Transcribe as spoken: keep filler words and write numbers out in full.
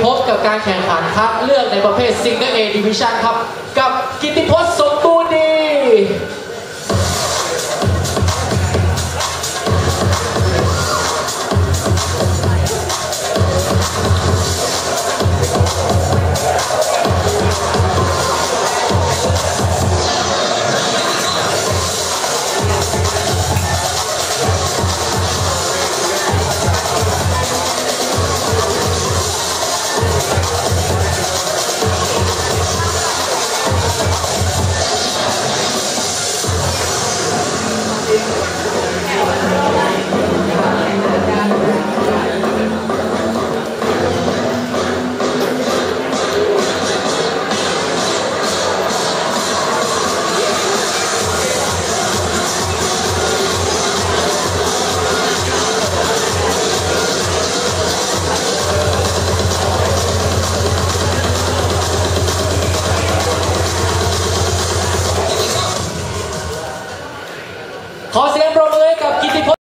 พบกับการแข่งขันคัดเลือกในประเภท Single A Division ครับกับกิตติพจน์สมบูรณ์ดีขอเสียงปรบมือให้กับกิตติพจน์